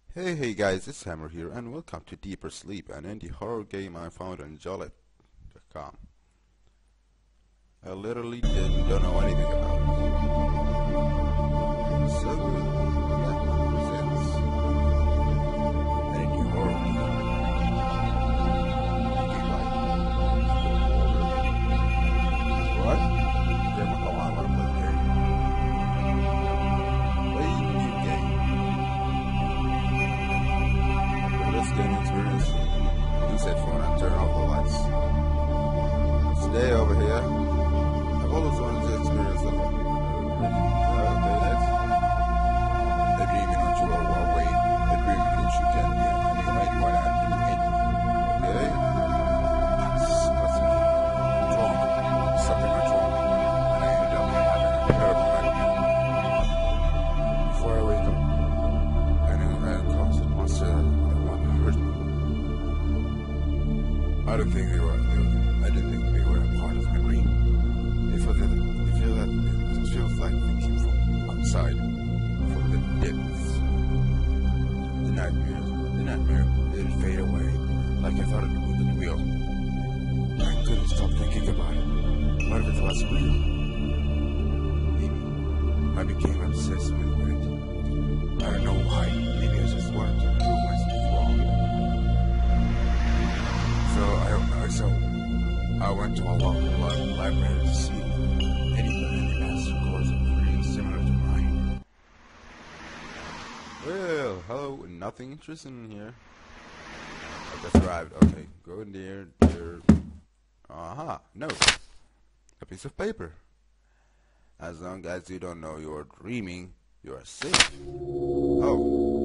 Hey guys, it's Hammer here and welcome to Deeper Sleep, an indie horror game I found on Jolly.com. I literally don't know anything about it. So, that presents an indie horror game like what? Game I want to play game. Play new game. Let's get experience. Use headphone and turn off the lights. Stay over here. I've always wanted to experience the okay, that's the dreaming on you are away. The dreaming that you can be on the right one and okay. What's wrong? Something went wrong. And I ended up having a terrible nightmare. Before I wake up, I knew I had caused a monster. I didn't think they were a part of my dream. It feels like they came from outside, from the depths. The nightmare didn't fade away like I thought it would. I couldn't stop thinking about it. What if it was real? Maybe I became obsessed with it. I don't know why. Maybe I just wanted to prove myself wrong. So I went to a local library to see if any past records of dreams similar to mine. Well, hello, nothing interesting in here. I just arrived. Okay, go in there. Aha, note. A piece of paper. As long as you don't know you're dreaming, you are safe. Oh.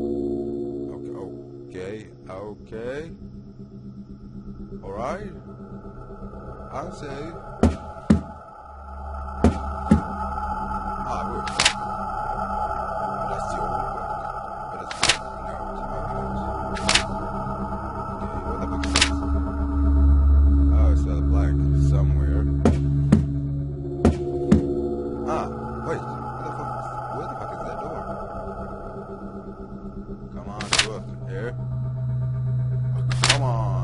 Okay. Alright, I'll say. Good. That's the old book. But it's no, okay, what the book says? Oh, it's got a blank somewhere. Wait, where the fuck is that door? Come on, look, here. Oh, come on.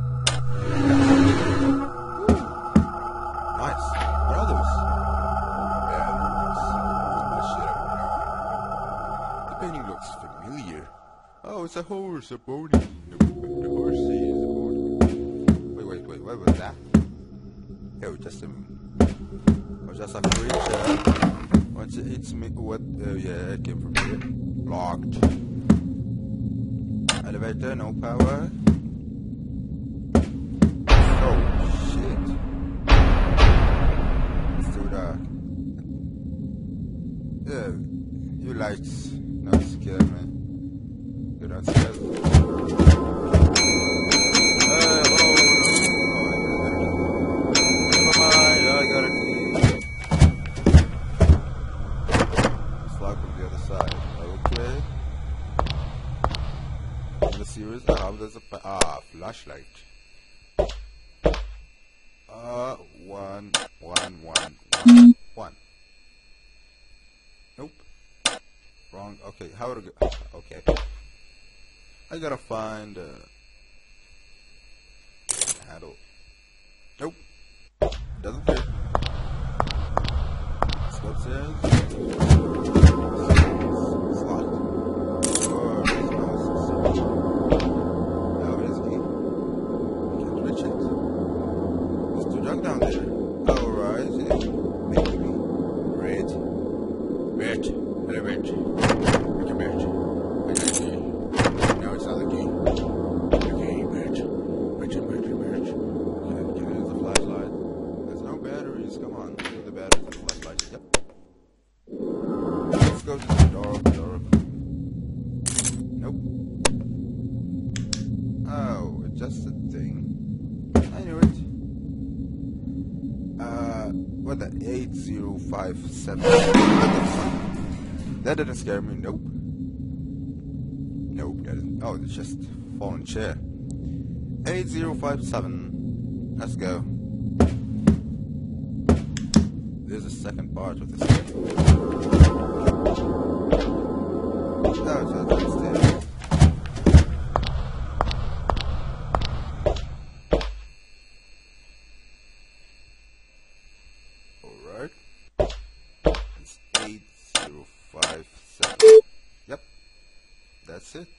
Oh, it's a horse, a pony. The horse is a pony. Wait, what was that? Oh, just a creature. Once it hits me, what? Oh yeah, it came from here. Locked. Elevator, no power. Oh, shit. It's too dark. Yeah, you lights not scare me. You're not scared. I got a key. It's locked on the other side. Okay. In the series, there's a flashlight. One. Nope. Wrong. Okay, how to go? Okay. I gotta find handle. Nope. Doesn't fit. Let's go upstairs. It's locked. Oh, now it is a key. I can't reach it. There's two junk down there. Alright. Maybe. Red. Hello, red. Look at red. I got a key. Now it's not the key. Okay, merch. Okay, there's a flashlight. There's no batteries. Come on, get the batteries and the flashlight. Yep. Let's go to the door. Nope. Oh, it's just a thing. I knew it. What the 8057? That didn't scare me. Nope. Nope, that isn't. Oh, it's just fallen chair. 8057. Let's go. There's a second part of this. Oh, so that's upstairs. That's it.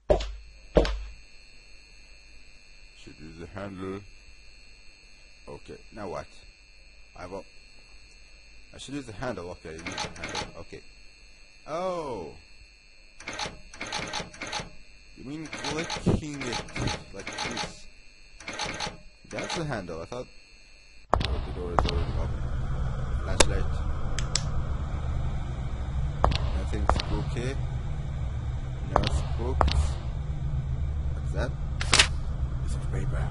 Should use the handle. Okay, now what? I should use the handle. Okay, use the handle. Okay. Oh. You mean clicking it like this? That's the handle. I thought the door is already open. Flashlight. Nothing spooky. No spooks. What's that? Piece of paper.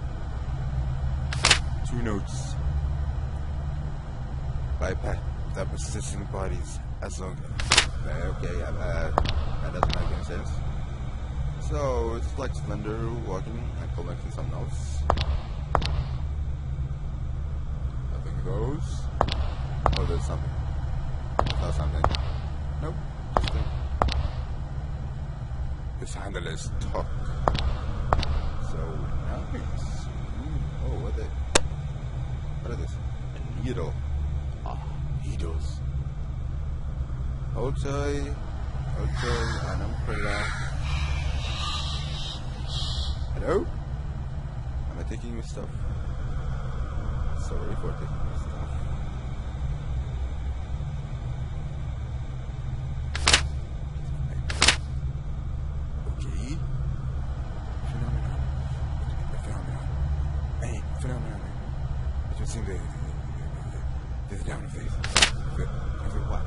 2 notes. Bypass without possessing bodies as long as... Okay, that doesn't make any sense. So, it's like Slender walking and collecting some notes. Nothing goes. Oh, there's something. Saw something. Nope. Just think. This handle is stuck. So, nice. Oh, what are this? A needle. Needles. Okay, an umbrella. Hello? Am I taking your stuff? Sorry for taking your stuff. Okay. Phenomenon. It was in the down face. What?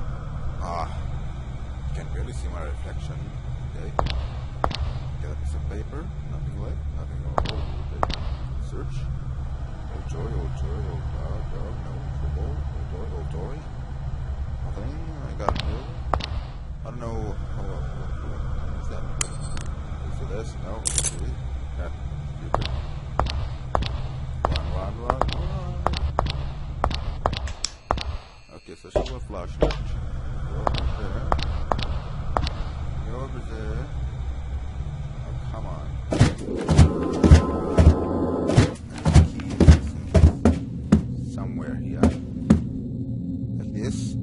Can't really see my reflection. Okay. Get a piece of paper. Nothing left. Nothing. Oh, okay. Search. Old toy. No. Football. Old toy. Nothing. I got a mill. I don't know. What is that? Is it this? No. Really? Yeah. Stupid. Run. Okay, so she's a flashlight. Go over there. Oh, come on. And the key is somewhere here. Like this.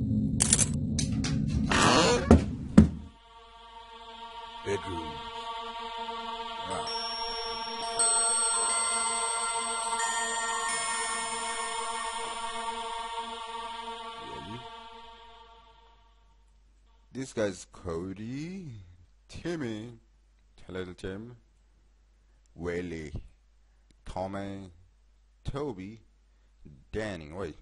Bedroom. Wow. This guy's Cody, Timmy, Little Tim, Willie, Tommy, Toby, Danny. Wait,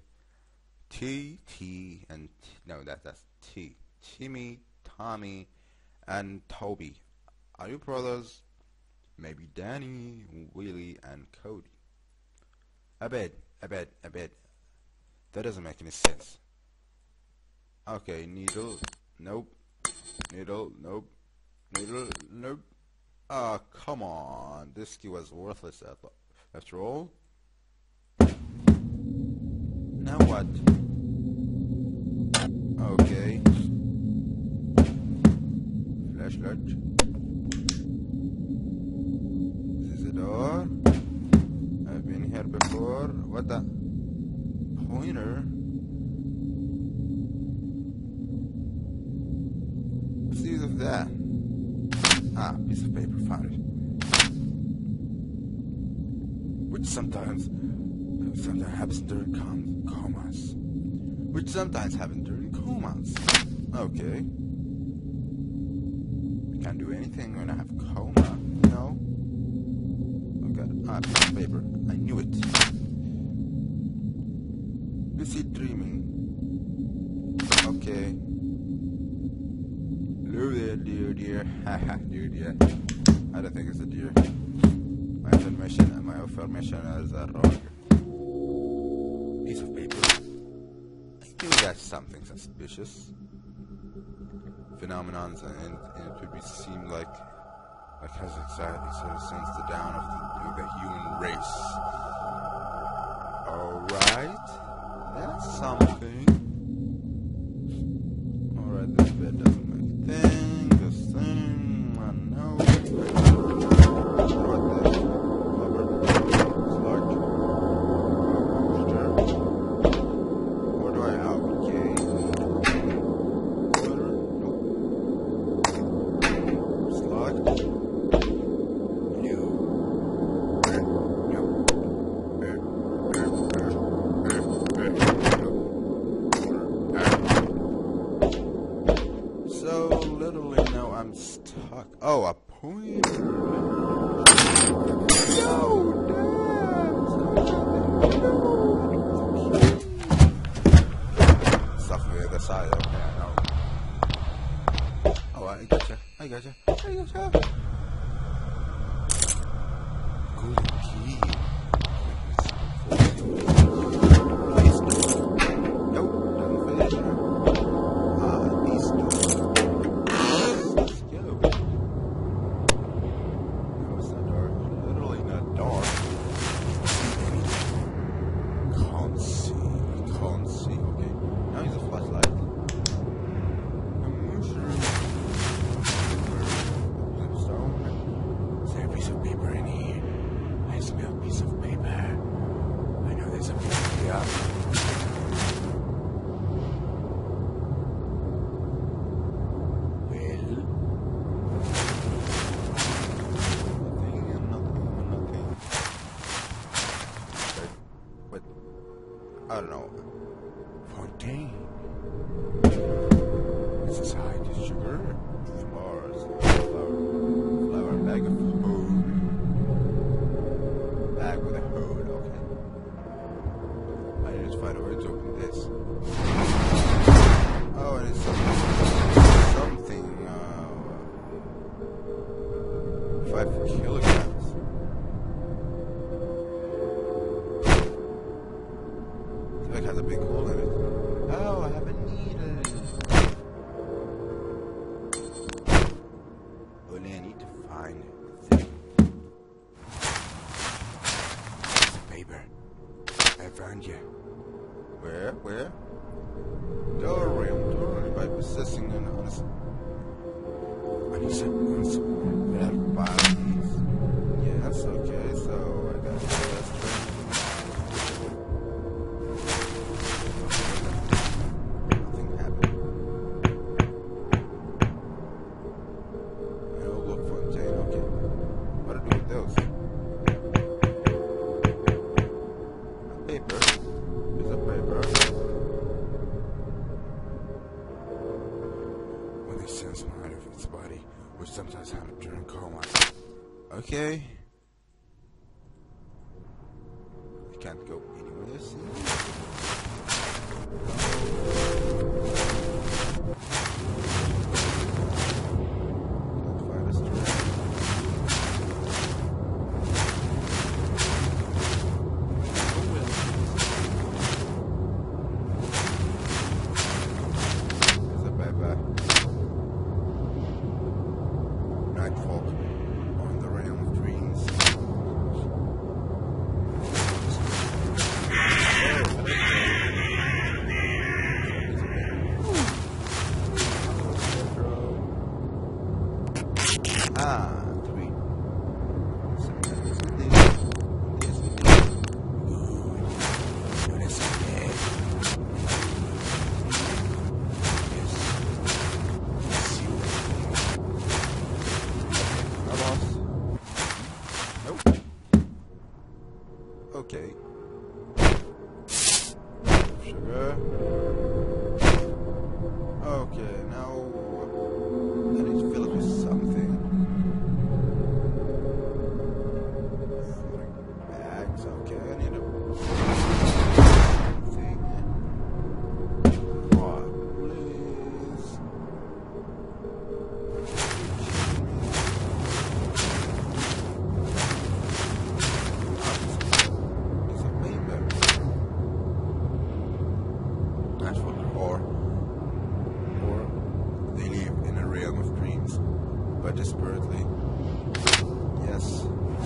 T, and T, no, that's T. Timmy, Tommy, and Toby. Are you brothers? Maybe Danny, Willie, and Cody. I bet. That doesn't make any sense. Okay, needle. Nope. Needle. Nope. Needle. Nope. Ah, come on. This key was worthless after all. Now what? Okay. Flashlight. This is a door. I've been here before. What the? Pointer? What's of that? Ah, piece of paper, found it. Which sometimes happens during comas. Which sometimes happen during comas. Okay. I can't do anything when I have coma. No. Okay. Piece of paper. I knew it. Lucid dreaming. Okay. Hello there, dear. Haha, dear. I don't think it's a deer. My affirmation is wrong. Piece of paper. I knew that's something suspicious. Phenomenons, and it would seem like has existed since the dawn of the human race. Alright, that's something. Alright, this bed doesn't make this thing, I know. What this? Rubber, sludge, moisture. What do I have? Okay. Water? Nope. What? So literally now I'm stuck. Oh, a pointer. No, Dad. Stuff on the other side. Okay, I know. Oh, I gotcha. Golden key. Please no. Nope, doesn't fit in here. These doors. Let's go. No, it's not dark. Literally not dark. Can't see. Okay. Now he's a flashlight. A mushroom. Flipstone. Is there a piece of paper in here? I smell a piece of paper. I know there's a piece here. I don't know. Fontaine. This is high to sugar. Flowers. Flower bag of food. Bag with a hood, okay. I need to find a way to open this. Oh, and it's something 5 kilograms. It has a big hole in it. Oh, I have a needle. Only I need to find the thing. It's a paper. I found you. Where? Dorium by possessing an honest. Without bodies. Yes, okay, so I got this. Sense out of its body, which sometimes happens during coma. Okay. I can't go anywhere. On the realm of dreams. Okay. Sugar. Okay, now I need to fill it with something. Bags, okay, I need a thing. What, please? Or they live in a realm of dreams, but desperately. Yes.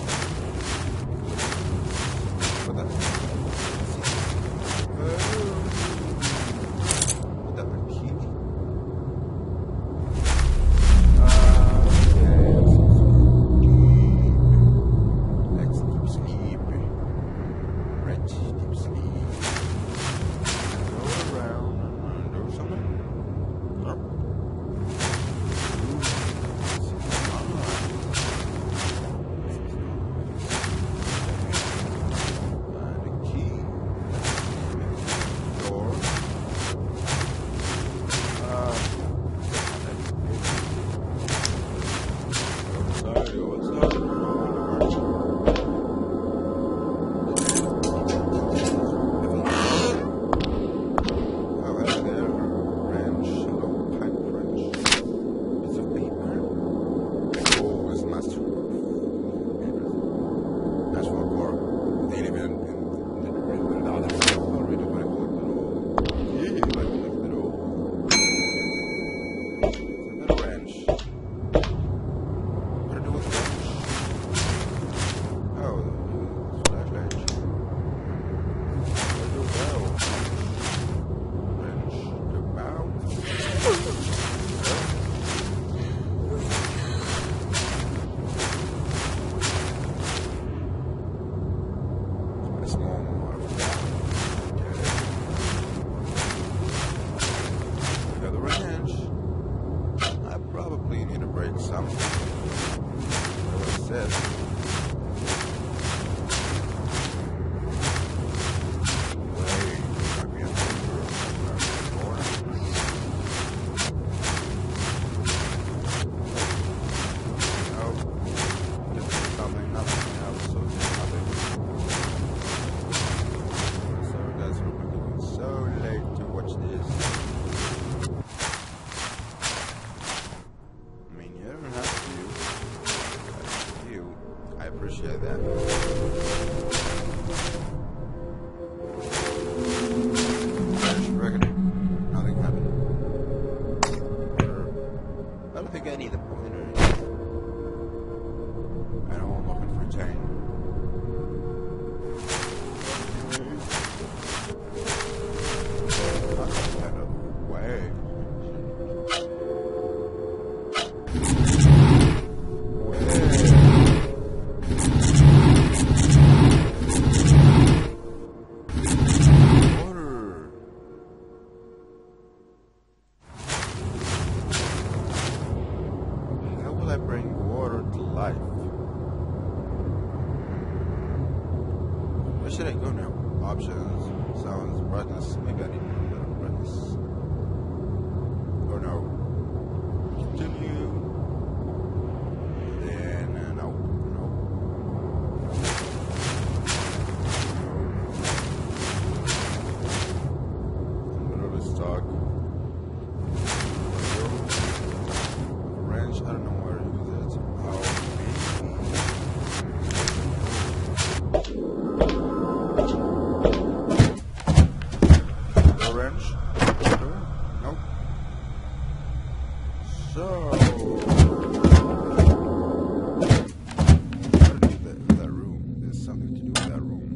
But that's that a key? Exit deep sleep. Red deep sleep. Go around and do something. Oh. What it says. Appreciate that. Nothing happened. I don't think I need a pointer. I know I'm looking for Jane. Out of the way. Bring water to life. Where should I go now? Options, sounds, brightness. Maybe I need to put better brightness. Oh no. Continue. Then no. I'm literally stuck. Wrench. I don't know where. Nope. So, what to do with that room? There's something to do with that room.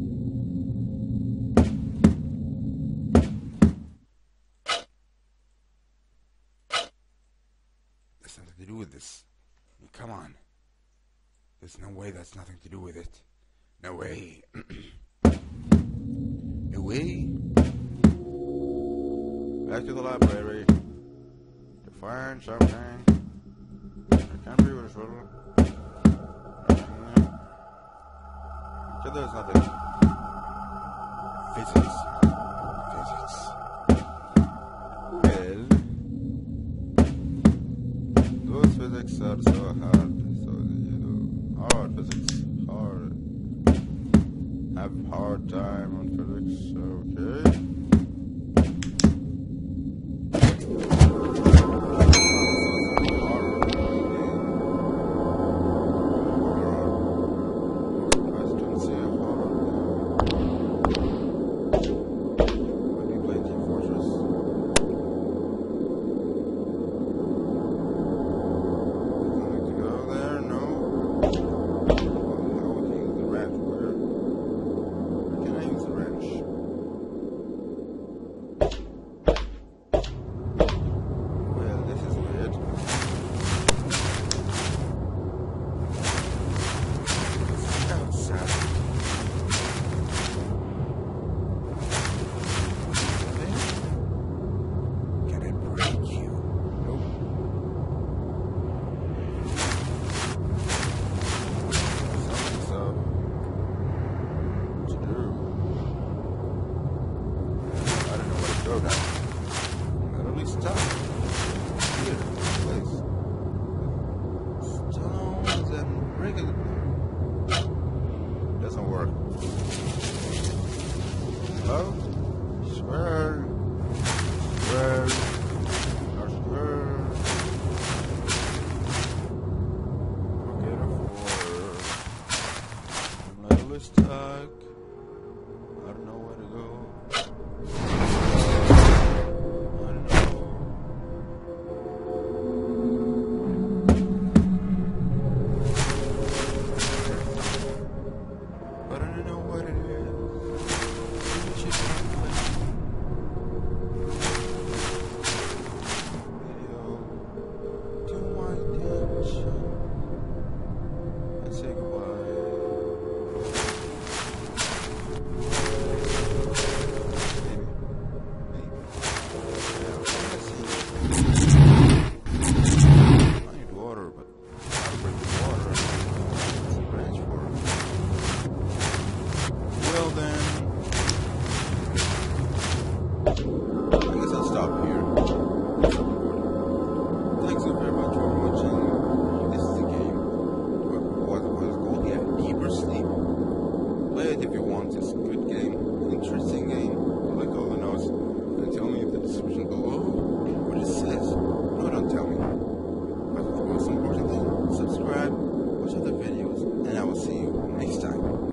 There's something to do with this. I mean, come on. There's no way that's nothing to do with it. No way. No way. Back to the library to find something. I can't be useful. So there's nothing. Physics. Well, those physics are so hard. So you know, hard physics. Hard. Have hard time on physics. Okay. Stuck. I don't know where to go. I don't know. But I don't know what it is. Video to my attention. Let's say goodbye.